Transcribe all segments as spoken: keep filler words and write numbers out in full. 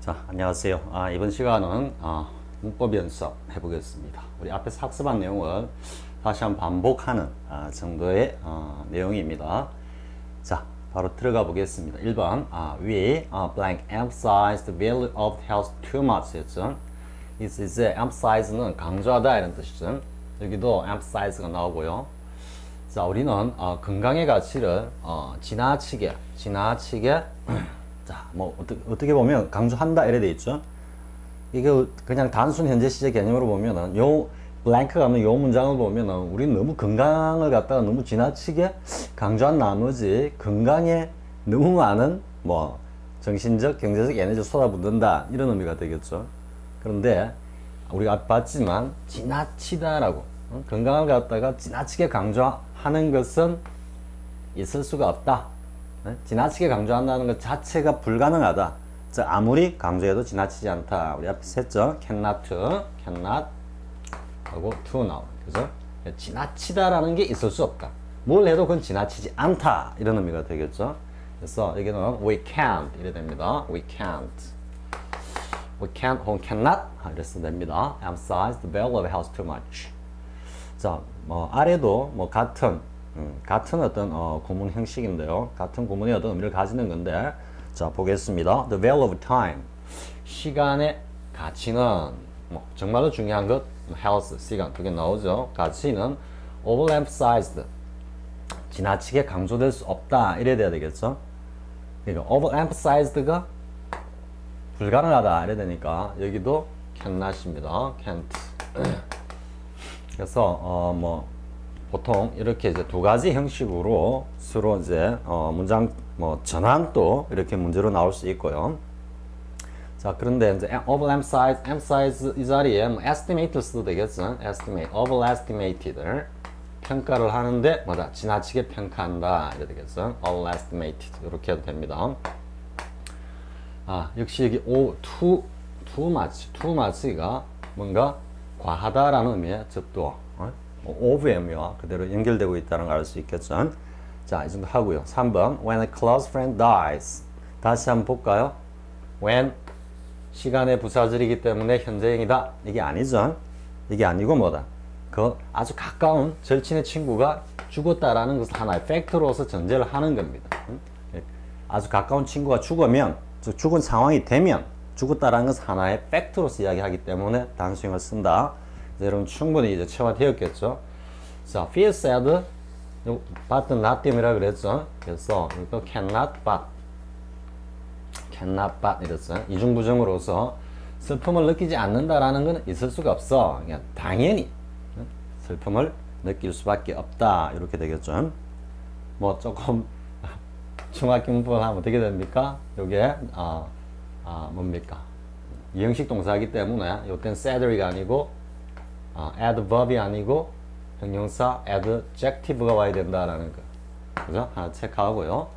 자, 안녕하세요. 아, 이번 시간은 아, 문법 연습 해보겠습니다. 우리 앞에서 학습한 내용을 다시 한번 반복하는 아, 정도의 어, 내용입니다. 자, 바로 들어가 보겠습니다. 일 번 아, 위에 아, blank emphasize the value of health too much 했죠. 이제 emphasize는 강조하다 이런 뜻이죠. 여기도 emphasize가 나오고요. 자, 우리는 어, 건강의 가치를 어, 지나치게 지나치게 자, 뭐 어떻게, 어떻게 보면 강조한다 이래 돼 있죠. 이게 그냥 단순 현재 시제 개념으로 보면은 요 블랭크가 없는 요 문장을 보면은 우리는 너무 건강을 갖다가 너무 지나치게 강조한 나머지 건강에 너무 많은 뭐 정신적, 경제적 에너지를 쏟아붓는다 이런 의미가 되겠죠. 그런데 우리가 봤지만 지나치다라고 어? 건강을 갖다가 지나치게 강조하는 것은 있을 수가 없다. 네? 지나치게 강조한다는 것 자체가 불가능하다. 즉 아무리 강조해도 지나치지 않다. 우리 앞에서 했죠. cannot, cannot 하고 to 나오는 그죠? 지나치다라는 게 있을 수 없다. 뭘 해도 그건 지나치지 않다. 이런 의미가 되겠죠. 그래서 여기는 we can't 이래 됩니다. we can't, we can't 혹은 cannot 이랬으면 됩니다. emphasize the value of health too much. 자, 뭐 아래도 뭐 같은 음, 같은 어떤 어, 구문 형식인데요. 같은 구문의 어떤 의미를 가지는 건데, 자 보겠습니다. The value of time, 시간의 가치는 뭐 정말로 중요한 것, health, 시간 두 개 나오죠. 가치는 overemphasized, 지나치게 강조될 수 없다 이래 돼야 되겠죠. 그러니까 overemphasized가 불가능하다 이래 되니까 여기도 cannot입니다. can't. 그래서 어, 뭐 보통 이렇게 이제 두 가지 형식으로 서로 이제 어 문장 뭐 전환도 이렇게 문제로 나올 수 있고요. 자, 그런데 이제 overemphasize, emphasize 이 자리에 뭐 estimate를 써도 되겠죠. estimate, overestimated 평가를 하는데 뭐다 지나치게 평가한다 이래 되겠죠. overestimated 이렇게 해도 됩니다. 아, 역시 여기 o too too much, too much가 뭔가 과하다라는 의미의 접두어. 어? over의 의미와 그대로 연결되고 있다는 걸 알 수 있겠죠. 자, 이 정도 하고요. 삼 번 when a close friend dies. 다시 한번 볼까요? when 시간의 부사절이기 때문에 현재형이다. 이게 아니죠. 이게 아니고 뭐다? 그 아주 가까운 절친의 친구가 죽었다라는 것을 하나의 팩트로서 전제를 하는 겁니다. 아주 가까운 친구가 죽으면, 즉 죽은 상황이 되면 죽었다라는 것을 하나의 팩트로서 이야기하기 때문에 단수형을 쓴다. 여러분 충분히 이제 체화되었겠죠. 자, feel sad, but not 땜이라 그랬죠. 그래서 이거 cannot but, cannot but 이랬어요. 이중부정으로서 슬픔을 느끼지 않는다라는 것은 있을 수가 없어. 그냥 당연히 슬픔을 느낄 수밖에 없다. 이렇게 되겠죠. 뭐 조금 중학교 문법을 하면 어떻게 됩니까? 요게 아, 아 뭡니까? 이형식 동사이기 때문에 요땐 sadly가 아니고 어, adverb이 아니고 형용사 adjective가 와야 된다라는 거. 그죠? 하나 체크하고요.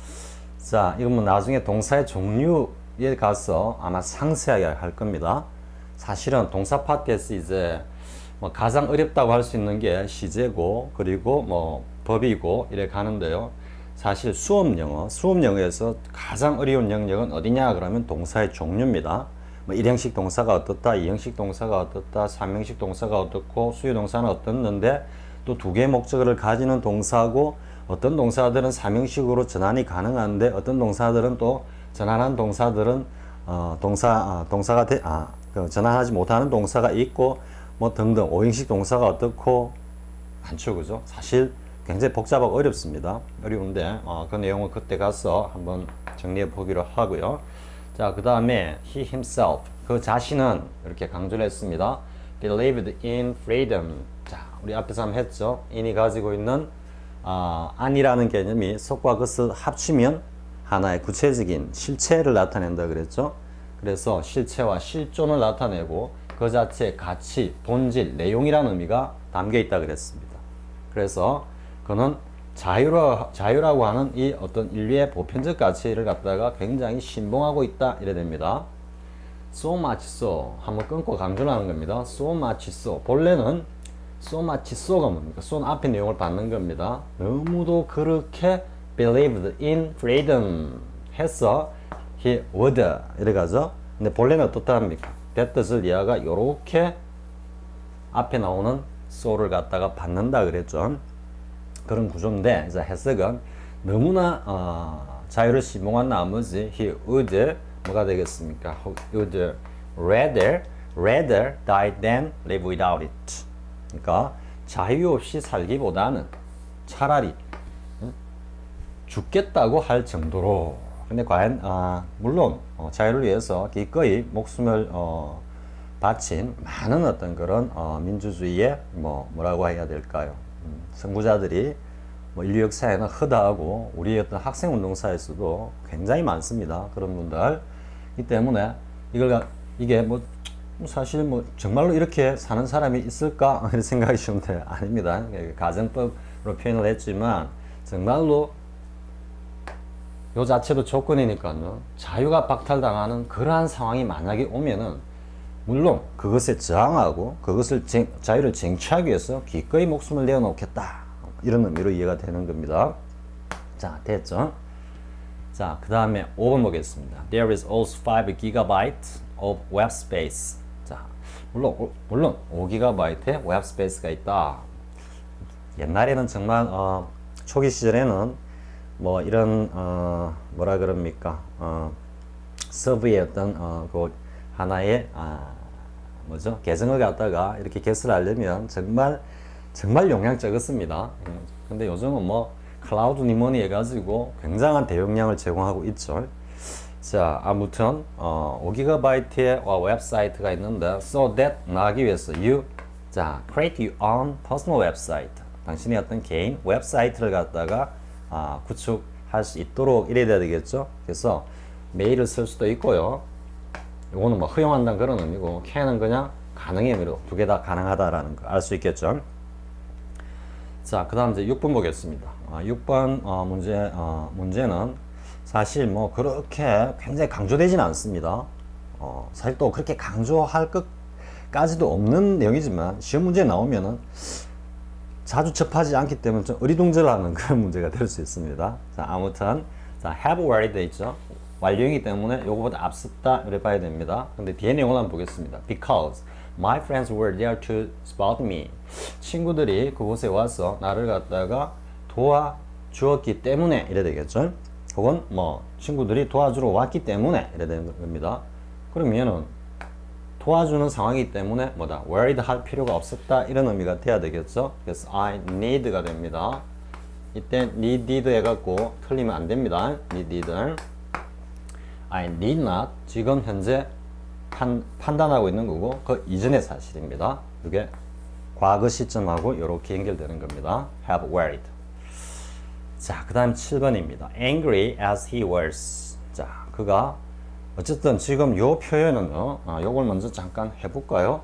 자, 이건 뭐 나중에 동사의 종류에 가서 아마 상세하게 할 겁니다. 사실은 동사 파트에서 이제 뭐 가장 어렵다고 할 수 있는 게 시제고, 그리고 뭐 법이고, 이래 가는데요. 사실 수업 영어, 수업 영어에서 가장 어려운 영역은 어디냐? 그러면 동사의 종류입니다. 뭐 일형식 동사가 어떻다, 이형식 동사가 어떻다, 삼형식 동사가 어떻고, 수요 동사는 어떻는데, 또 두 개의 목적어를 가지는 동사고, 어떤 동사들은 삼형식으로 전환이 가능한데, 어떤 동사들은 또 전환한 동사들은 어, 동사 아, 동사가 되, 아, 그 전환하지 못하는 동사가 있고, 뭐 등등 오형식 동사가 어떻고 많죠, 그죠? 사실 굉장히 복잡하고 어렵습니다. 어려운데 어, 그 내용은 그때 가서 한번 정리해 보기로 하고요. 자, 그 다음에 he himself, 그 자신은 이렇게 강조를 했습니다. believed in freedom. 자, 우리 앞에서 한번 했죠. in이 가지고 있는 어, 안이라는 개념이 속과 것을 합치면 하나의 구체적인 실체를 나타낸다 그랬죠. 그래서 실체와 실존을 나타내고 그 자체의 가치, 본질, 내용이라는 의미가 담겨 있다 그랬습니다. 그래서 그는 자유라, 자유라고 하는 이 어떤 인류의 보편적 가치를 갖다가 굉장히 신봉하고 있다 이래 됩니다. so much so 한번 끊고 강조를 하는 겁니다. so much so, 본래는 so much so가 뭡니까? so는 앞에 내용을 받는 겁니다. 너무도 그렇게 believed in freedom 해서 he would 이래 가죠. 근데 본래는 어떻답니까? that 뜻을 이하가 요렇게 앞에 나오는 so를 갖다가 받는다 그랬죠. 그런 구조인데 이제 해석은 너무나 어, 자유를 심용한 나머지 he would 뭐가 되겠습니까? He would rather rather die than live without it. 그러니까 자유 없이 살기보다는 차라리 죽겠다고 할 정도로. 근데 과연 아, 물론 어, 자유를 위해서 기꺼이 목숨을 어, 바친 많은 어떤 그런 어, 민주주의의 뭐 뭐라고 해야 될까요? 음, 선구자들이 뭐 인류 역사에는 허다하고 우리 어떤 학생 운동사에서도 굉장히 많습니다. 그런 분들. 이 때문에 이걸 이게 뭐 사실 뭐 정말로 이렇게 사는 사람이 있을까 이런 생각이 드는데 아닙니다. 가정법으로 표현을 했지만 정말로 요 자체도 조건이니까요. 자유가 박탈당하는 그러한 상황이 만약에 오면은 물론 그것에 저항하고 그것을 쟁, 자유를 쟁취하기 위해서 기꺼이 목숨을 내어놓겠다. 이런 의미로 이해가 되는 겁니다. 자, 됐죠? 자, 그 다음에 오 번 보겠습니다. There is also five gigabytes of web space. 자, 물론, 물론 오 기가바이트의 웹 스페이스가 있다. 옛날에는 정말 어, 초기 시절에는 뭐 이런 어, 뭐라 그럽니까 어, 서브의 어떤 어, 그 하나의 아, 뭐죠 계정을 갖다가 이렇게 개설하려면 정말 정말 용량 적었습니다. 근데 요즘은 뭐 클라우드 니머니 해가지고 굉장한 대용량을 제공하고 있죠. 자, 아무튼 어, 오 기가바이트의 어, 웹사이트가 있는데 so that 나가기 위해서 you 자 create your own personal website. 당신의 어떤 개인 웹사이트를 갖다가 아, 구축할 수 있도록 이래야 되겠죠. 그래서 메일을 쓸 수도 있고요. 요거는 뭐 허용한다는 그런 의미고 can은 그냥 가능의 의미로 두 개 다 가능하다라는 거 알 수 있겠죠. 자, 그 다음 이제 육 번 보겠습니다. 아, 육 번 어, 문제 어, 문제는 사실 뭐 그렇게 굉장히 강조되지는 않습니다. 어, 사실 또 그렇게 강조할 것까지도 없는 내용이지만 시험 문제에 나오면은 자주 접하지 않기 때문에 좀 어리둥절하는 그런 문제가 될 수 있습니다. 자, 아무튼 자, have already 돼 있죠. 완료이기 때문에 요거보다 앞섰다 이래 봐야 됩니다. 근데 뒤에 내용을 한번 보겠습니다. Because my friends were there to spot me. 친구들이 그곳에 와서 나를 갖다가 도와주었기 때문에 이래 되겠죠. 혹은 뭐 친구들이 도와주러 왔기 때문에 이래 되는 겁니다. 그러면은 도와주는 상황이기 때문에 뭐다 worried 할 필요가 없었다 이런 의미가 돼야 되겠죠. 그래서 I need가 됩니다. 이때 needed 해갖고 틀리면 안 됩니다. needed I need not 지금 현재 판, 판단하고 있는 거고 그 이전의 사실입니다. 이게 과거 시점하고 이렇게 연결되는 겁니다. have worried. 자, 그 다음 칠 번입니다. angry as he was. 자, 그가 어쨌든 지금 요 표현은요, 아, 요걸 먼저 잠깐 해볼까요?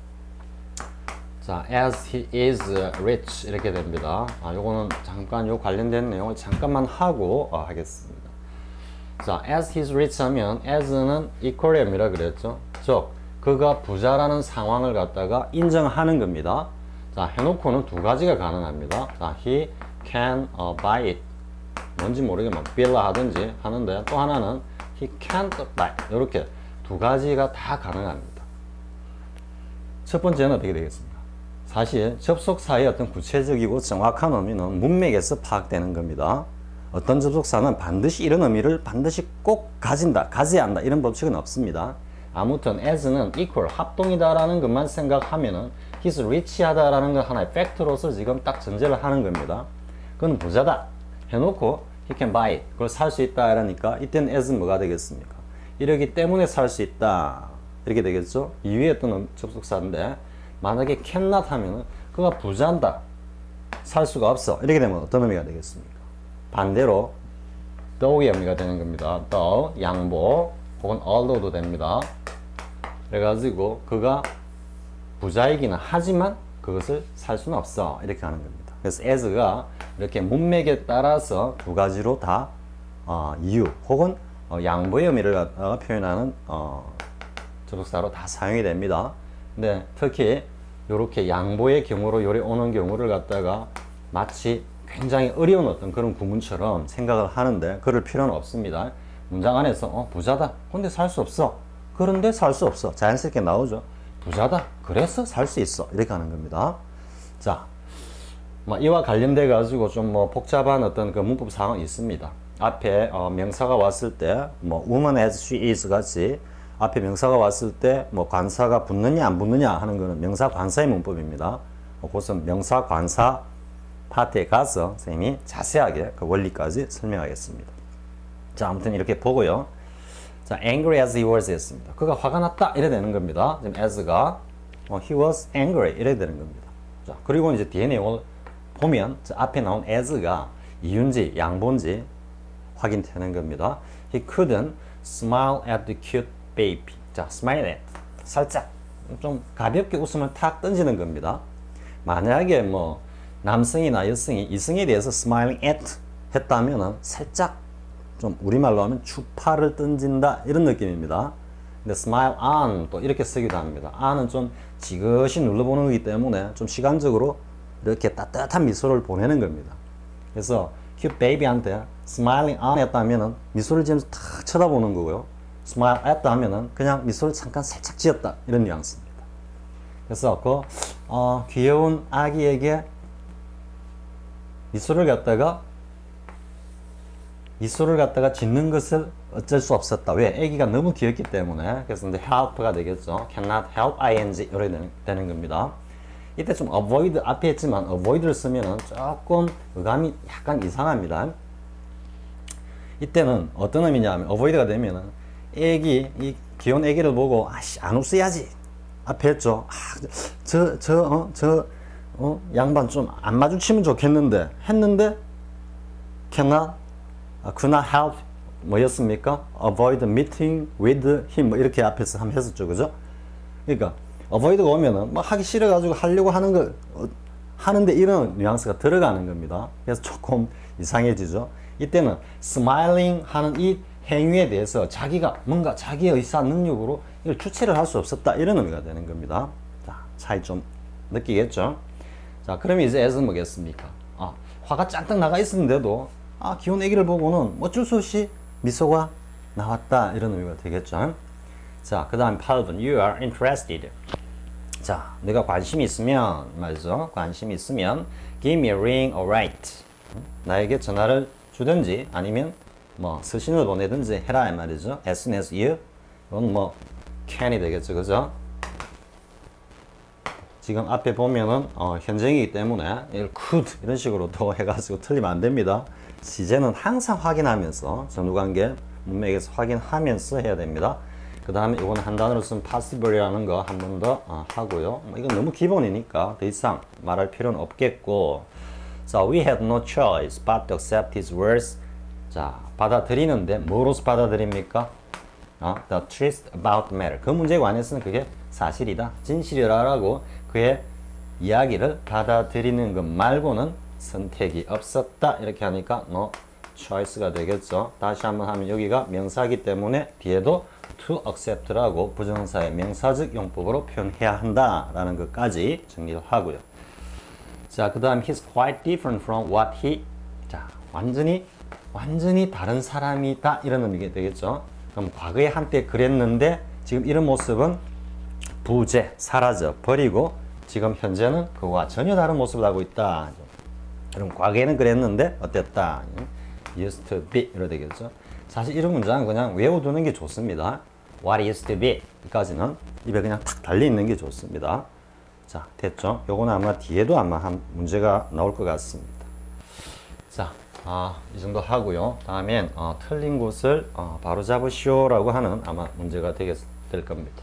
자, as he is rich 이렇게 됩니다. 아, 요거는 잠깐 요 관련된 내용을 잠깐만 하고 어, 하겠습니다. 자, as he is rich 하면 as는 equal의 의미라 그랬죠. 즉, 그가 부자라는 상황을 갖다가 인정하는 겁니다. 자, 해놓고는 두 가지가 가능합니다. 자, he can uh, buy it. 뭔지 모르겠지만 빌라 하든지 하는데 또 하나는 he can't buy. 이렇게 두 가지가 다 가능합니다. 첫 번째는 어떻게 되겠습니까? 사실 접속사의 어떤 구체적이고 정확한 의미는 문맥에서 파악되는 겁니다. 어떤 접속사는 반드시 이런 의미를 반드시 꼭 가진다, 가져야 한다 이런 법칙은 없습니다. 아무튼 as는 equal, 합동이다라는 것만 생각하면은 he's rich하다라는 건 하나의 팩트로서 지금 딱 전제를 하는 겁니다. 그건 부자다 해놓고 he can buy it, 그걸 살 수 있다 이러니까 이때는 as는 뭐가 되겠습니까? 이러기 때문에 살 수 있다 이렇게 되겠죠. 이외에 어떤 접속사인데 만약에 cannot 하면은 그가 부자인다, 살 수가 없어 이렇게 되면 어떤 의미가 되겠습니까? 반대로 though의 의미가 되는 겁니다. though, 양보 혹은 although도 됩니다. 그래가지고 그가 부자이기는 하지만 그것을 살 수는 없어 이렇게 하는 겁니다. 그래서 as가 이렇게 문맥에 따라서 두 가지로 다 어, 이유 혹은 어, 양보의 의미를 어, 표현하는 어, 접속사로 다 사용이 됩니다. 근데 특히 이렇게 양보의 경우로 요리 오는 경우를 갖다가 마치 굉장히 어려운 어떤 그런 구문처럼 생각을 하는데 그럴 필요는 없습니다. 문장 안에서 어, 부자다 근데 살 수 없어 그런데 살 수 없어. 자연스럽게 나오죠. 부자다. 그래서 살 수 있어. 이렇게 하는 겁니다. 자, 뭐 이와 관련돼 가지고 좀 뭐 복잡한 어떤 그 문법 사항이 있습니다. 앞에 어 명사가 왔을 때 뭐 woman as she is 같이 앞에 명사가 왔을 때 뭐 관사가 붙느냐 안 붙느냐 하는 거는 명사 관사의 문법입니다. 어, 그것은 명사 관사 파트에 가서 선생님이 자세하게 그 원리까지 설명하겠습니다. 자, 아무튼 이렇게 보고요. 자, angry as he was 했습니다. 그가 화가 났다 이래 되는 겁니다. 지금 as가 어, he was angry 이래 되는 겁니다. 자, 그리고 이제 뒤에 내용을 보면 자, 앞에 나온 as가 이윤지 양본지 확인되는 겁니다. He couldn't smile at the cute baby. 자, smile at 살짝 좀 가볍게 웃음을 탁 던지는 겁니다. 만약에 뭐 남성이나 여성이 이성에 대해서 smiling at 했다면은 살짝 좀 우리말로 하면 추파를 던진다 이런 느낌입니다. 근데 smile on 또 이렇게 쓰기도 합니다. on은 좀 지그시 눌러보는 거기 때문에 좀 시간적으로 이렇게 따뜻한 미소를 보내는 겁니다. 그래서 cute baby한테 smiling on 했다면은 미소를 지으면서 탁 쳐다보는 거고요. smile at 하면은 그냥 미소를 잠깐 살짝 지었다 이런 뉘앙스입니다. 그래서 그 어, 귀여운 아기에게 미소를 갖다가 미소를 갖다가 짓는 것을 어쩔 수 없었다. 왜? 아기가 너무 귀엽기 때문에. 그래서 이제 help가 되겠죠. cannot help ing 이렇게 되는 겁니다. 이때 좀 avoid 앞에 했지만 avoid를 쓰면은 조금 어감이 약간 이상합니다. 이때는 어떤 의미냐면 avoid가 되면은 애기 이 귀여운 애기를 보고 아씨 안 웃어야지 앞에 했죠. 아, 저 저 어 저 어 양반 좀 안 마주치면 좋겠는데 했는데 cannot could not help 뭐였습니까? avoid meeting with him 뭐 이렇게 앞에서 한번 했었죠, 그죠? 그러니까 avoid가 오면은 막 하기 싫어가지고 하려고 하는 거 어, 하는데 이런 뉘앙스가 들어가는 겁니다. 그래서 조금 이상해지죠. 이때는 smiling 하는 이 행위에 대해서 자기가 뭔가 자기의 의사 능력으로 이걸 주체를 할 수 없었다 이런 의미가 되는 겁니다. 자, 차이 좀 느끼겠죠? 자, 그러면 이제 as는 뭐겠습니까? 아, 화가 짱딱 나가 있었는데도 아, 귀여운 애기를 보고는 어쩔 수 없이 미소가 나왔다 이런 의미가 되겠죠. 자, 그 다음 팔 번 you are interested. 자, 내가 관심이 있으면 말이죠. 관심이 있으면 give me a ring or write. 나에게 전화를 주든지 아니면 뭐 서신을 보내든지 해라 이 말이죠. as soon as you 이건 뭐 can이 되겠죠, 그죠? 지금 앞에 보면은 어, 현재이기 때문에 이걸 could 이런 식으로 또 해가지고 틀리면 안 됩니다. 시제는 항상 확인하면서 전후관계 문맥에서 확인하면서 해야 됩니다. 그 다음에 이건 한 단어로 쓴 possible이라는 거 한 번 더 어, 하고요. 뭐 이건 너무 기본이니까 더 이상 말할 필요는 없겠고. So we had no choice but to accept his words. 자, 받아들이는데 뭐로서 받아들입니까? 어, the truth about the matter. 그 문제에 관해서는 그게 사실이다, 진실이라고 그의 이야기를 받아들이는 것 말고는 선택이 없었다. 이렇게 하니까 no choice가 되겠죠. 다시 한번 하면 여기가 명사이기 때문에 뒤에도 to accept라고 부정사의 명사적 용법으로 표현해야 한다라는 것까지 정리를 하고요. 자, 그 다음 he's quite different from what he. 자, 완전히 완전히 다른 사람이다 이런 의미가 되겠죠. 그럼 과거에 한때 그랬는데 지금 이런 모습은 부재, 사라져 버리고 지금 현재는 그와 전혀 다른 모습을 하고 있다. 그럼 과거에는 그랬는데 어땠다? used to be 이렇게 되겠죠. 사실 이런 문장은 그냥 외워두는 게 좋습니다. what used to be 여기까지는 입에 그냥 탁 달려있는 게 좋습니다. 자, 됐죠? 요거는 아마 뒤에도 아마 한 문제가 나올 것 같습니다. 자, 아, 이 정도 하고요. 다음엔 어, 틀린 곳을 어, 바로 잡으시오라고 하는 아마 문제가 되겠, 될 겁니다.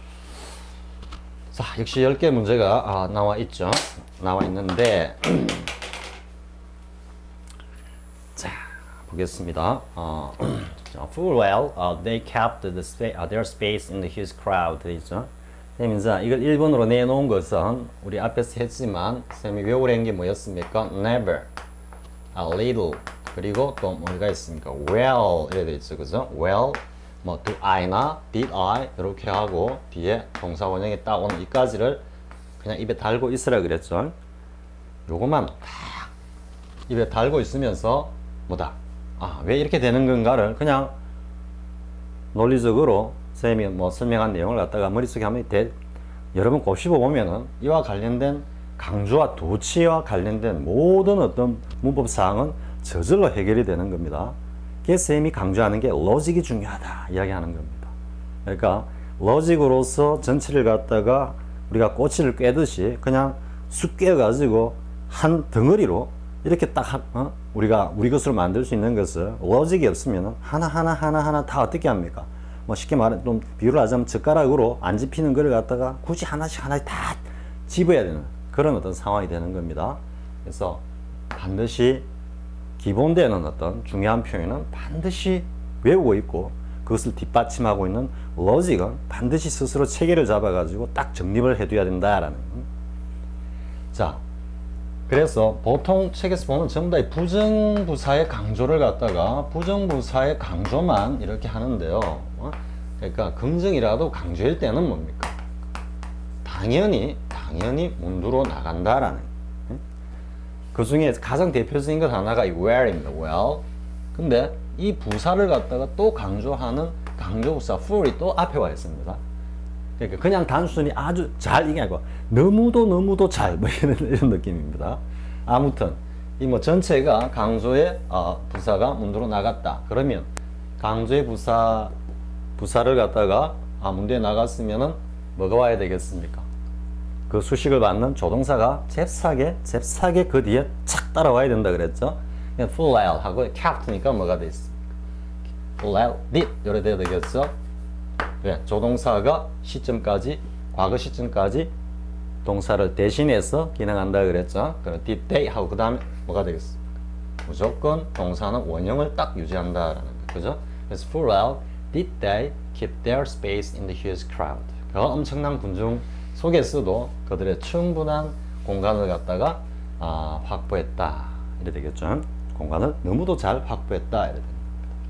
자, 역시 열 개 문제가 아, 나와 있죠. 나와 있는데 자, 보겠습니다. 어, full well, uh, they kept the spa- uh, their space in the huge crowd. 있죠. 선생님, 자, 이걸 일 번으로 내놓은 것은 우리 앞에서 했지만 선생님이 외우라는 게 뭐였습니까? never, a little, 그리고 또 뭐가 있습니까? well 이렇게 돼 있죠, 그죠? well, 뭐 do I나 did I 이렇게 하고 뒤에 동사 원형이 딱 오는 이까지를 그냥 입에 달고 있으라 그랬죠. 요것만 딱 입에 달고 있으면서 뭐다? 아, 왜 이렇게 되는 건가를 그냥 논리적으로 선생님이 뭐 설명한 내용을 갖다가 머릿속에 한번 대, 여러분 곱씹어 보면은 이와 관련된 강조와 도치와 관련된 모든 어떤 문법 사항은 저절로 해결이 되는 겁니다. 그래서 선생님이 강조하는 게 로직이 중요하다 이야기하는 겁니다. 그러니까 로직으로서 전체를 갖다가 우리가 꼬치를 꿰듯이 그냥 쑥 꿰가지고 한 덩어리로 이렇게 딱 한, 어? 우리가 우리 것으로 만들 수 있는 것을 로직이 없으면 하나하나 하나하나 다 어떻게 합니까? 뭐 쉽게 말해 좀 비유를 하자면 젓가락으로 안 집히는 거를 갖다가 굳이 하나씩 하나씩 다 집어야 되는 그런 어떤 상황이 되는 겁니다. 그래서 반드시 기본되는 어떤 중요한 표현은 반드시 외우고 있고 그것을 뒷받침하고 있는 로직은 반드시 스스로 체계를 잡아가지고 딱 정립을 해둬야 된다라는. 자, 그래서 보통 책에서 보면 전부 다 부정부사의 강조를 갖다가 부정부사의 강조만 이렇게 하는데요. 어? 그러니까 긍정이라도 강조일 때는 뭡니까? 당연히 당연히 문두로 나간다라는. 그 중에 가장 대표적인 것 하나가 이 where입니다. well. 근데 이 부사를 갖다가 또 강조하는 강조부사 for이 또 앞에 와 있습니다. 그러니까 그냥 단순히 아주 잘 이게 아니고 너무도 너무도 잘 뭐 이런, 이런 느낌입니다. 아무튼 이 뭐 전체가 강조의 어, 부사가 문두로 나갔다. 그러면 강조의 부사 부사를 갖다가 아, 문두에 나갔으면은 뭐가 와야 되겠습니까? 그 수식을 받는 조동사가 잽싸게 잽싸게 그 뒤에 착 따라와야 된다 그랬죠. full well 하고 kept,니까 뭐가 돼 있습니까? full well did 이래 돼야 되겠죠. 네, 조동사가 시점까지 과거 시점까지 동사를 대신해서 기능한다 그랬죠. 그럼 did they 하고 그 다음에 뭐가 되겠습니까? 무조건 동사는 원형을 딱 유지한다라는 거 그죠? 그래서 full well did they keep their space in the huge crowd. 그 엄청난 군중 속에서도 그들의 충분한 공간을 갖다가 아, 확보했다 이래 되겠죠. 공간을 너무도 잘 확보했다 이래 됩니다.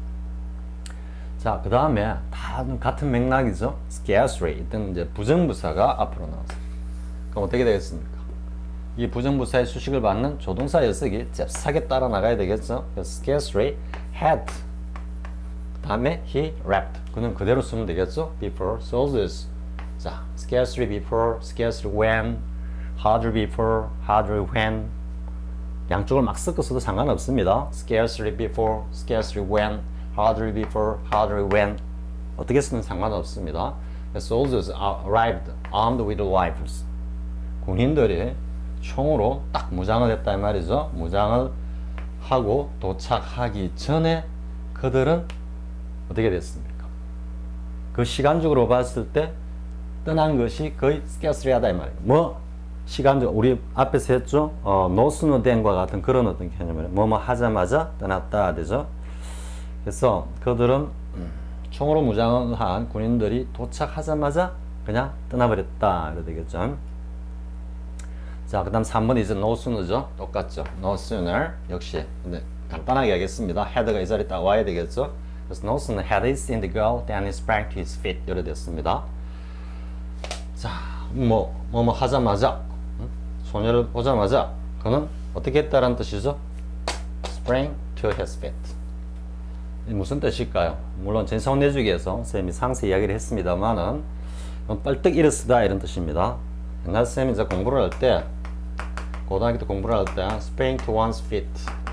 자, 그 다음에 다 같은 맥락이죠. scarcely 이때는 이제 부정부사가 앞으로 나왔어요. 그럼 어떻게 되겠습니까? 이 부정부사의 수식을 받는 조동사 녀석이 잽싸게 따라 나가야 되겠죠. scarcely had 그 다음에 he wrapped 그는 그대로 쓰면 되겠죠. before soldiers 자, scarcely before, scarcely when, hardly before, hardly when 양쪽을 막 섞어서도 상관없습니다. scarcely before, scarcely when, hardly before, hardly when 어떻게 쓰는 상관없습니다. soldiers arrived armed with rifles 군인들이 총으로 딱 무장을 했다 이 말이죠. 무장을 하고 도착하기 전에 그들은 어떻게 됐습니까? 그 시간적으로 봤을 때 떠난 것이 거의 scarcely 하다 이 말이에요. 뭐 시간적 우리 앞에서 했죠. 어, no sooner than과 같은 그런 어떤 개념이에요. 뭐뭐 하자마자 떠났다 되죠. 그래서 그들은 총으로 무장을 한 군인들이 도착하자마자 그냥 떠나버렸다 이래 되겠죠. 자, 그 다음 삼 번 이제 no sooner죠. 똑같죠. no sooner 역시 근데 간단하게 하겠습니다. had가 이 자리에 딱 와야 되겠죠. 그래서 no sooner had he seen the girl than he sprang to his feet 이래 됐습니다. 자, 뭐, 뭐, 뭐 하자마자, 응? 소녀를 보자마자, 그는 어떻게 했다라는 뜻이죠? sprang to his feet. 무슨 뜻일까요? 물론 전성 내주기에서 선생님이 상세 이야기를 했습니다만은, 뻘떡 일어서다 이런 뜻입니다. 옛날 선생님이 이제 공부를 할 때, 고등학교 때 공부를 할 때, sprang to one's feet,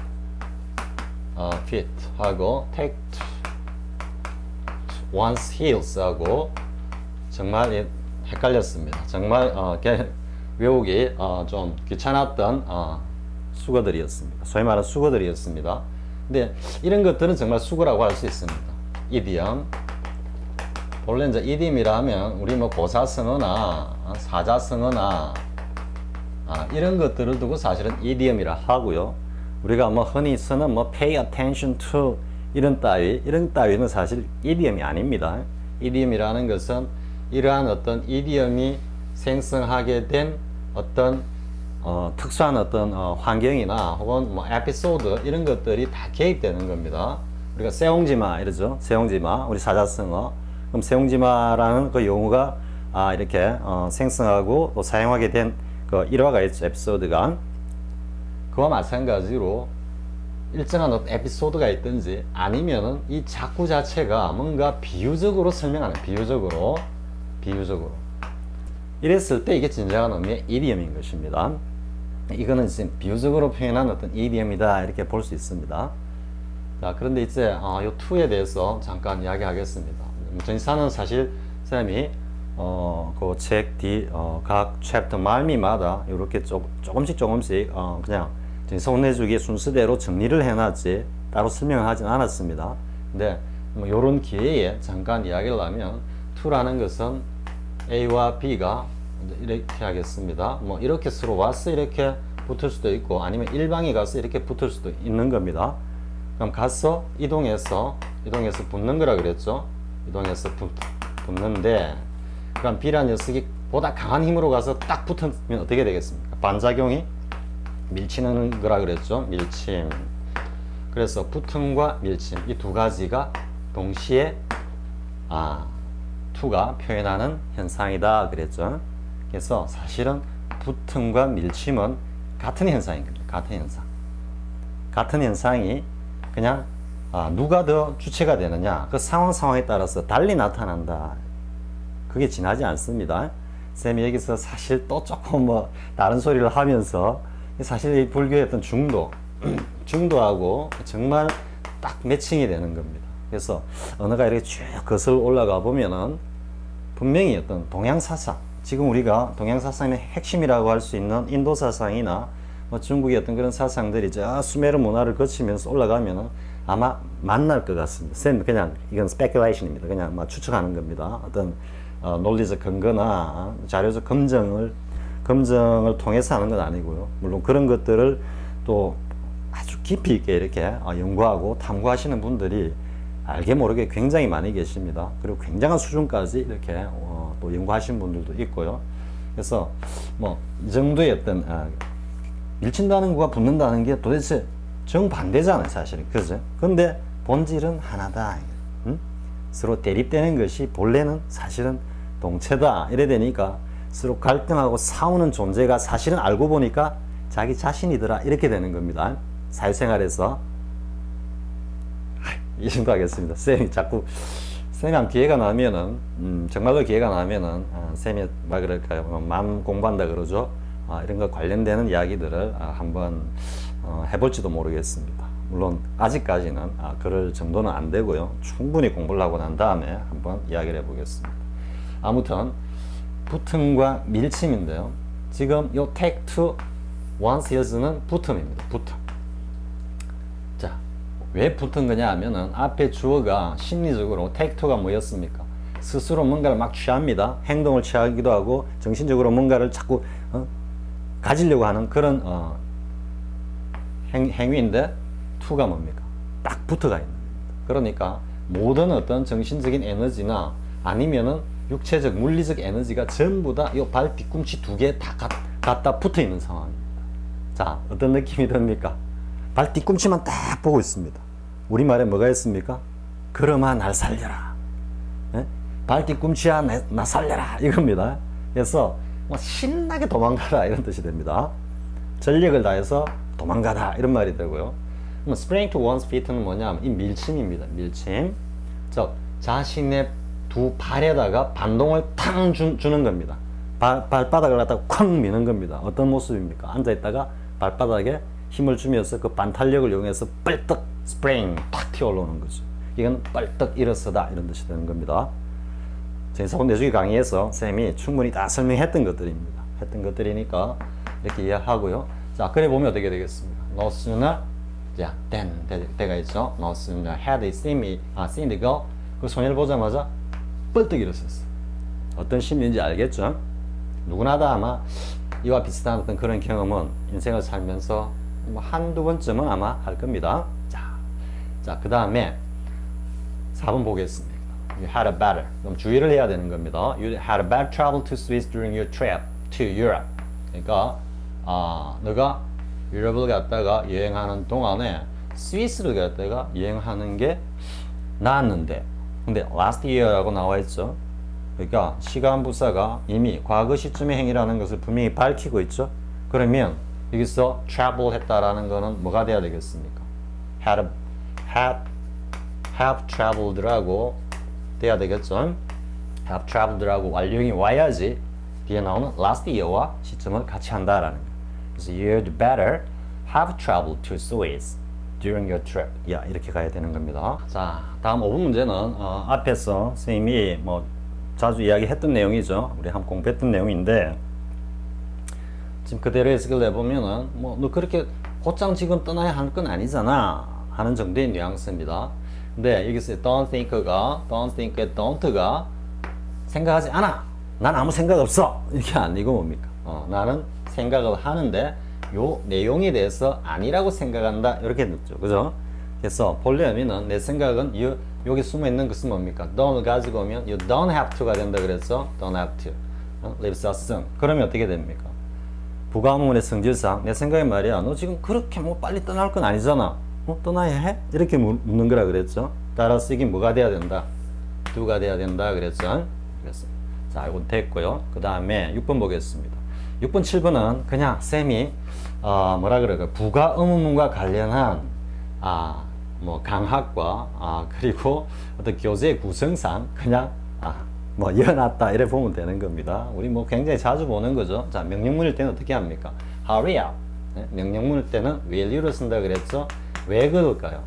어, feet 하고, take to one's heels 하고, 정말 헷갈렸습니다. 정말 어, 외우기 어, 좀 귀찮았던 어, 수거들이었습니다. 소위 말하는 수거들이었습니다. 근데 이런 것들은 정말 수거라고 할 수 있습니다. 이디엄. 본래 이제 이디엄이라면 우리 뭐 고사성어나 사자성어나 아, 이런 것들을 두고 사실은 이디엄이라 하고요. 우리가 뭐 흔히 쓰는 뭐 pay attention to 이런 따위 이런 따위는 사실 이디엄이 아닙니다. 이디엄이라는 것은 이러한 어떤 이디엄이 생성하게 된 어떤 어, 특수한 어떤 어, 환경이나 혹은 뭐 에피소드 이런 것들이 다 개입되는 겁니다. 우리가 세옹지마 이러죠. 세옹지마 우리 사자성어. 그럼 세옹지마라는 그 용어가 아, 이렇게 어, 생성하고 또 사용하게 된 그 일화가 있죠. 에피소드가. 그와 마찬가지로 일정한 어떤 에피소드가 있든지 아니면은 이 작구 자체가 뭔가 비유적으로 설명하는, 비유적으로 비유적으로 이랬을 때 이게 진정한 의미의 이디엄인 것입니다. 이거는 지금 비유적으로 표현한 어떤 이디엄이다 이렇게 볼 수 있습니다. 자, 그런데 이제 어, 이 to에 대해서 잠깐 이야기하겠습니다. 전치사는 사실 쌤이 어, 그 책 뒤 어, 각 챕터 말미마다 이렇게 조, 조금씩 조금씩 어, 그냥 전치사 혼내주기 순서대로 정리를 해놨지 따로 설명을 하진 않았습니다. 근데 뭐 이런 기회에 잠깐 이야기를 하면 to라는 것은 A와 B가 이렇게 하겠습니다. 뭐 이렇게 서로 와서 이렇게 붙을 수도 있고 아니면 일방이 가서 이렇게 붙을 수도 있는 겁니다. 그럼 가서 이동해서 이동해서 붙는 거라 그랬죠. 이동해서 붙, 붙는데 그럼 B라는 녀석이 보다 강한 힘으로 가서 딱 붙으면 어떻게 되겠습니까? 반작용이 밀치는 거라 그랬죠. 밀침. 그래서 붙음과 밀침 이 두 가지가 동시에 아 to가 표현하는 현상이다 그랬죠. 그래서 사실은 붙음과 밀침은 같은 현상인 겁니다. 같은 현상. 같은 현상이 그냥 아, 누가 더 주체가 되느냐 그 상황 상황에 따라서 달리 나타난다. 그게 지나지 않습니다. 쌤이 여기서 사실 또 조금 뭐 다른 소리를 하면서 사실 이 불교의 어떤 중도 중도하고 정말 딱 매칭이 되는 겁니다. 그래서 언어가 이렇게 쭉 거슬러 올라가 보면은 분명히 어떤 동양 사상, 지금 우리가 동양 사상의 핵심이라고 할 수 있는 인도 사상이나 뭐 중국의 어떤 그런 사상들이 저 수메르 문화를 거치면서 올라가면은 아마 만날 것 같습니다. 쌤 그냥 이건 스페큘레이션입니다. 그냥 막 추측하는 겁니다. 어떤 어, 논리적 근거나 자료적 검증을 검증을 통해서 하는 건 아니고요. 물론 그런 것들을 또 아주 깊이 있게 이렇게 어, 연구하고 탐구하시는 분들이 알게 모르게 굉장히 많이 계십니다. 그리고 굉장한 수준까지 이렇게 어, 또 연구하신 분들도 있고요. 그래서 뭐 이 정도의 어떤 아, 밀친다는 거와 붙는다는 게 도대체 정반대잖아요, 사실은. 그죠? 근데 본질은 하나다. 응? 서로 대립되는 것이 본래는 사실은 동체다. 이래 되니까 서로 갈등하고 싸우는 존재가 사실은 알고 보니까 자기 자신이더라. 이렇게 되는 겁니다. 사회생활에서. 이 정도 하겠습니다. 쌤이 자꾸, 쌤이 한 기회가 나면은, 음, 정말로 기회가 나면은, 아, 쌤이, 막 그럴까요? 마음 공부한다 그러죠? 아, 이런 거 관련되는 이야기들을 아, 한번 어, 해볼지도 모르겠습니다. 물론, 아직까지는 아, 그럴 정도는 안 되고요. 충분히 공부를 하고 난 다음에 한번 이야기를 해보겠습니다. 아무튼, 붙음과 밀침인데요. 지금 요 take two once is는 붙음입니다. 붙음. 자, 왜 붙은 거냐 하면은 앞에 주어가 심리적으로 take two가 뭐였습니까? 스스로 뭔가를 막 취합니다. 행동을 취하기도 하고 정신적으로 뭔가를 자꾸 어? 가지려고 하는 그런 어, 행, 행위인데 to가 뭡니까? 딱 붙어가 있는 겁니다. 그러니까 모든 어떤 정신적인 에너지나 아니면은 육체적 물리적 에너지가 전부 다 이 발 뒤꿈치 두 개 다 갖다 붙어 있는 상황입니다. 자, 어떤 느낌이 듭니까? 발 뒤꿈치만 딱 보고 있습니다. 우리말에 뭐가 있습니까? 걸음아 날 살려라. 예? 발 뒤꿈치야 내, 나 살려라 이겁니다. 그래서 뭐 신나게 도망가라 이런 뜻이 됩니다. 전력을 다해서 도망가다 이런 말이 되고요. 그럼 spring to one's feet는 뭐냐면 이 밀침입니다. 밀침. 즉 자신의 두 발에다가 반동을 탕 주, 주는 겁니다. 발, 발바닥을 갖다가 쾅 미는 겁니다. 어떤 모습입니까? 앉아있다가 발바닥에 힘을 주면서 그 반탄력을 이용해서 뻘떡 스프링 탁 튀어 올라오는 거죠. 이건 뻘떡 일어서다 이런 뜻이 되는 겁니다. 전치사 내주기 강의에서 쌤이 충분히 다 설명했던 것들입니다. 했던 것들이니까 이렇게 이해하고요. 자, 그래 보면 어떻게 되겠습니까? No sooner, 자, then 대가 있죠. No sooner had he seen me, 아, seen the girl. 그 소녀를 보자마자 뻘떡 일어섰어. 어떤 심리인지 알겠죠? 누구나 다 아마 이와 비슷한 어떤 그런 경험은 인생을 살면서 뭐 한두 번쯤은 아마 할 겁니다. 자, 자, 그 다음에 사 번 보겠습니다. You had a better. 그럼 주의를 해야 되는 겁니다. You had a bad travel to Swiss during your trip to Europe. 그러니까 아, 너가 유럽을 갔다가 여행하는 동안에 스위스를 갔다가 여행하는 게 나았는데, 근데 last year라고 나와 있죠. 그러니까 시간부사가 이미 과거 시점의 행위라는 것을 분명히 밝히고 있죠. 그러면 여기서 travel 했다라는 거는 뭐가 돼야 되겠습니까? had, had, have traveled라고 돼야 되겠죠. have traveled라고 완료형이 와야지 뒤에 나오는 last year와 시점을 같이 한다라는 거예요. 그래서 you'd better have traveled to Swiss during your trip. 야, 이렇게 가야 되는 겁니다. 자, 다음 오 번 문제는 어, 앞에서 선생님이 뭐 자주 이야기했던 내용이죠. 우리 한번 공부했던 내용인데 지금 그대로 해석을 해보면은 뭐 너 그렇게 곧장 지금 떠나야 할 건 아니잖아 하는 정도의 뉘앙스입니다. 근데 여기서 don't think가 don't think의 don't가 생각하지 않아. 난 아무 생각 없어. 이게 아니고 뭡니까? 어, 나는 생각을 하는데 요 내용에 대해서 아니라고 생각한다. 이렇게 넣죠. 그죠? 그래서 본래는 내 생각은 요, 여기 숨어 있는 것은 뭡니까? don't을 가지고 오면 you don't have to가 된다 그래서 don't have to. 어? live so soon. 그러면 어떻게 됩니까? 부가문의 성질상 내 생각이 말이야. 너 지금 그렇게 뭐 빨리 떠날 건 아니잖아. 어? 떠나야 해? 이렇게 묻는 거라 그랬죠. 따라서 이게 뭐가 돼야 된다? do가 돼야 된다 그랬죠. 그래서 자, 이건 됐고요. 그 다음에 육 번 보겠습니다. 육 번, 칠 번은 그냥 쌤이 어, 뭐라 그럴까? 부가 의문문과 관련한 아, 뭐 강학과 아, 그리고 어떤 교재 구성상 그냥 아, 뭐 이어놨다 이래 보면 되는 겁니다. 우리 뭐 굉장히 자주 보는 거죠. 자, 명령문일 때는 어떻게 합니까? Hurry up. 네? 명령문일 때는 will you를 쓴다 그랬죠. 왜 그럴까요?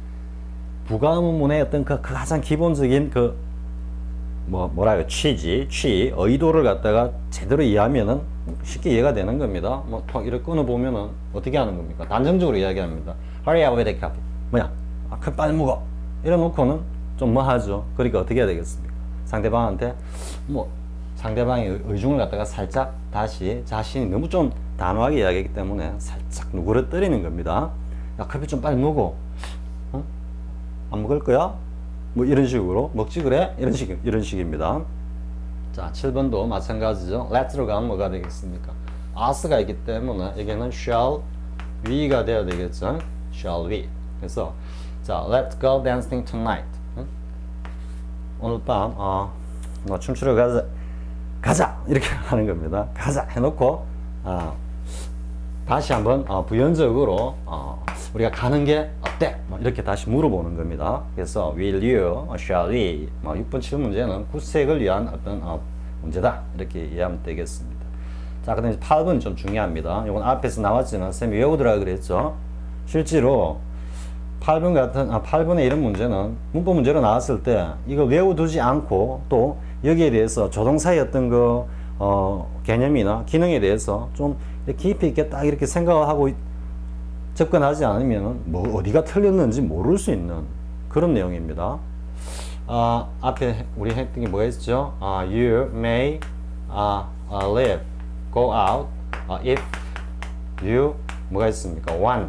부가 의문문의 어떤 그, 그 가장 기본적인 그 뭐 뭐랄까 취지, 취, 의도를 갖다가 제대로 이해하면은 쉽게 이해가 되는 겁니다. 뭐 이렇게 끊어 보면은 어떻게 하는 겁니까? 단정적으로 이야기합니다. Hurry up with the coffee. 뭐야? 아, 그 빨리 먹어. 이래 놓고는 좀 뭐 하죠. 그러니까 어떻게 해야 되겠습니까? 상대방한테 뭐 상대방의 의중을 갖다가 살짝 다시 자신이 너무 좀 단호하게 이야기하기 때문에 살짝 누그러뜨리는 겁니다. 야, 커피 좀 빨리 먹어. 어? 안 먹을 거야? 뭐 이런 식으로 먹지 그래? 이런 식 이런 식입니다. 자, 칠 번도 마찬가지죠. let'로 가면 뭐가 되겠습니까? us가 있기 때문에 여기는 shall we가 되어야 되겠죠. shall we. 그래서 자, let's go dancing tonight. 응? 오늘 밤 어, 뭐 춤추러 가자. 가자 이렇게 하는 겁니다. 가자 해놓고 어, 다시 한번 어, 부연적으로 어, 우리가 가는 게 어때? 뭐 이렇게 다시 물어보는 겁니다. 그래서 will you, shall we 뭐 육 번, 칠 번 문제는 구색을 위한 어떤 어, 문제다 이렇게 이해하면 되겠습니다. 자, 그다음에 팔 번 좀 중요합니다. 이건 앞에서 나왔지만 쌤이 외우더라 그랬죠. 실제로 팔 번 같은 아, 팔 번의 이런 문제는 문법 문제로 나왔을 때 이거 외워두지 않고 또 여기에 대해서 조동사의 어떤 그 어, 개념이나 기능에 대해서 좀 깊이 있게 딱 이렇게 생각을 하고 접근하지 않으면 뭐 어디가 틀렸는지 모를 수 있는 그런 내용입니다. 아, 앞에 우리 했던 게 뭐였죠? 아, you may uh, uh, live, go out uh, if you 뭐가 있습니까? want.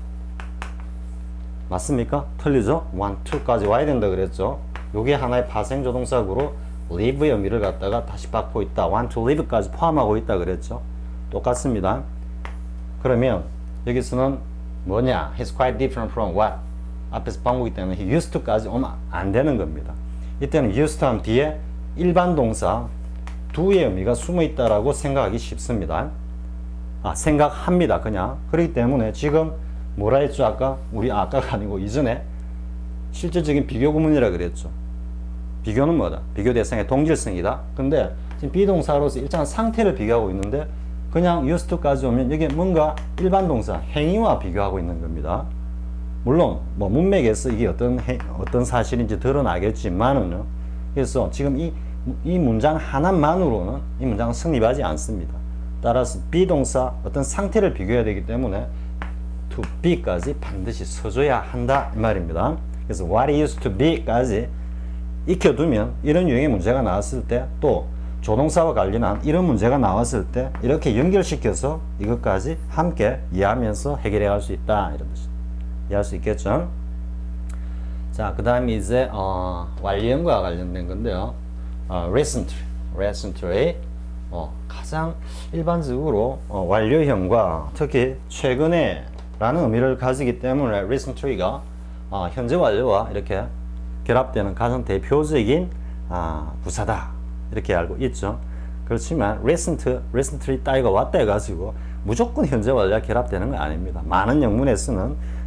맞습니까? 틀리죠? want to까지 와야 된다 그랬죠? 요게 하나의 파생조동사구로 live의 의미를 갖다가 다시 받고 있다. want to live까지 포함하고 있다 그랬죠? 똑같습니다. 그러면 여기서는 뭐냐? He's quite different from what? 앞에서 방법이기 때문에 he used to까지 오면 안 되는 겁니다. 이때는 used to 하면 뒤에 일반 동사 do의 의미가 숨어 있다라고 생각하기 쉽습니다. 아, 생각합니다. 그냥. 그렇기 때문에 지금 뭐라 했죠? 아까? 우리 아까가 아니고 이전에 실질적인 비교 구문이라 그랬죠. 비교는 뭐다? 비교 대상의 동질성이다. 근데 지금 비동사로서 일정한 상태를 비교하고 있는데 그냥 used to까지 오면 이게 뭔가 일반 동사, 행위와 비교하고 있는 겁니다. 물론 뭐 문맥에서 이게 어떤 해, 어떤 사실인지 드러나겠지만은 그래서 지금 이, 이 문장 하나만으로는 이 문장은 성립하지 않습니다. 따라서 비동사 어떤 상태를 비교해야 되기 때문에 to be까지 반드시 써줘야 한다 이 말입니다. 그래서 what it used to be까지 익혀두면 이런 유형의 문제가 나왔을 때 또 조동사와 관련한 이런 문제가 나왔을 때 이렇게 연결시켜서 이것까지 함께 이해하면서 해결해 갈 수 있다 이런 뜻 이해할 수 있겠죠. 자, 그 다음에 이제 어, 완료형과 관련된 건데요. 어, recently, recently 어, 가장 일반적으로 어, 완료형과 특히 최근에 라는 의미를 가지기 때문에 recently가 어, 현재 완료와 이렇게 결합되는 가장 대표적인 아, 부사다 이렇게 알고 있죠. 그렇지만 recent, recently 따위가 왔다 해가지고 무조건 현재 완료와 결합되는 건 아닙니다. 많은 영문에서는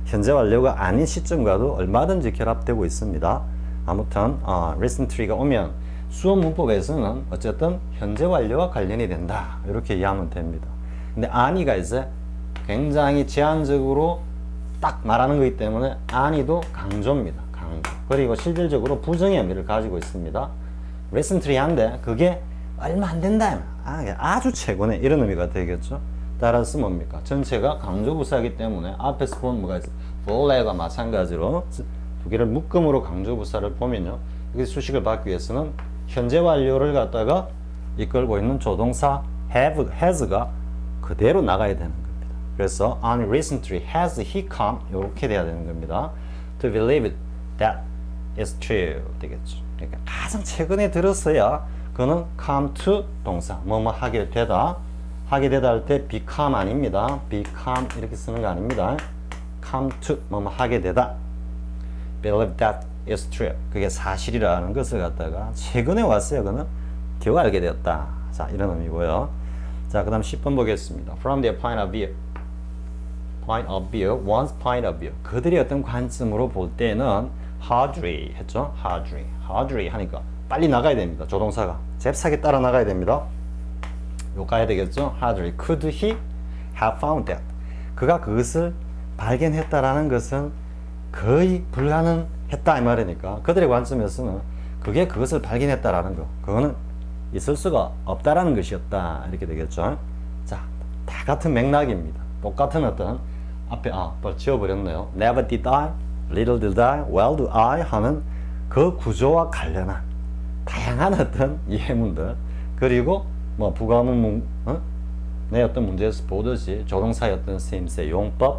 현재 완료가 아닌 시점과도 얼마든지 결합되고 있습니다. 아무튼 어, recently가 오면 수업 문법에서는 어쨌든 현재 완료와 관련이 된다 이렇게 이해하면 됩니다. 근데 aren이가 이제 굉장히 제한적으로 딱 말하는 거기 때문에 aren이도 강조입니다. 강조. 그리고 실질적으로 부정의 의미를 가지고 있습니다. recently한데 그게 얼마 안 된다. 아, 아주 최근에 이런 의미가 되겠죠. 따라서 뭡니까? 전체가 강조부사이기 때문에 앞에서 본 뭐가 있어? for가 마찬가지로 두 개를 묶음으로 강조부사를 보면요. 여기 수식을 받기 위해서는 현재 완료를 갖다가 이끌고 있는 조동사 have, has가 그대로 나가야 되는 겁니다. 그래서 only recently has he come 이렇게 돼야 되는 겁니다. To believe it, that is true 되겠죠. 그러니까 가장 최근에 들었어야 그는 come to 동사 뭐뭐 하게 되다 하게 되다 할 때 become 아닙니다. become 이렇게 쓰는 거 아닙니다. come to 뭐뭐 하게 되다 believe that is true 그게 사실이라는 것을 갖다가 최근에 왔어요. 그는 겨우 알게 되었다. 자 이런 의미고요. 자 그 다음 십 번 보겠습니다. From their point of view point of view, one's point of view 그들이 어떤 관점으로 볼 때는 hardly 했죠. hardly, hardly 하니까 빨리 나가야 됩니다. 조동사가 잽싸게 따라 나가야 됩니다. 요 가야 되겠죠. hardly could he have found that 그가 그것을 발견했다라는 것은 거의 불가능했다 이 말이니까 그들의 관점에서는 그게 그것을 발견했다라는 거 그거는 있을 수가 없다라는 것이었다 이렇게 되겠죠. 자, 다 같은 맥락입니다. 똑같은 어떤 앞에 아, 벌 지워버렸네요. Never did I, little did I, well do I 하는 그 구조와 관련한 다양한 어떤 예문들 그리고 뭐 부가문 어? 내 어떤 문제에서 보듯이 조동사의 어떤 쓰임새 용법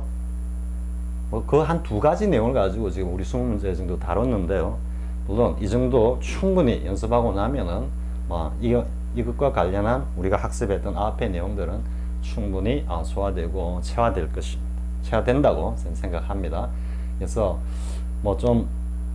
뭐 그 한 두 가지 내용을 가지고 지금 우리 스무 문제 정도 다뤘는데요. 물론 이 정도 충분히 연습하고 나면은 뭐 이거 이것과 관련한 우리가 학습했던 앞의 내용들은 충분히 어, 소화되고 체화될 것입니다. 체화된다고 생각합니다. 그래서 뭐 좀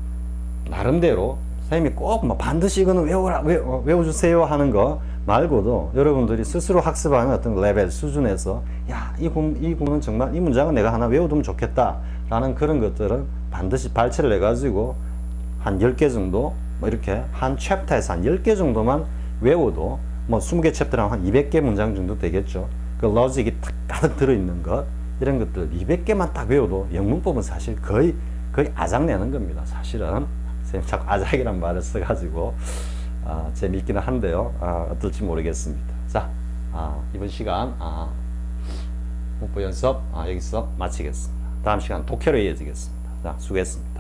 나름대로 선생님이 꼭 뭐 반드시 이거는 외워라 외워, 외워주세요 하는 거 말고도 여러분들이 스스로 학습하는 어떤 레벨 수준에서 야, 이 구, 이 구문은 정말 이 문장은 내가 하나 외워두면 좋겠다 라는 그런 것들은 반드시 발췌를 해가지고 한 열 개 정도 뭐 이렇게 한 챕터에서 한 열 개 정도만 외워도 뭐 스무 개 챕터랑 한 이백 개 문장 정도 되겠죠. 그 로직이 딱 가득 들어있는 것 이런 것들 이백 개만 딱 외워도 영문법은 사실 거의 거의 아작내는 겁니다. 사실은 선생님 자꾸 아작이란 말을 써가지고 아, 재미있기는 한데요. 아, 어떨지 모르겠습니다. 자, 아, 이번 시간 아, 문법 연습 아, 여기서 마치겠습니다. 다음 시간 독해로 이어지겠습니다. 자, 수고했습니다.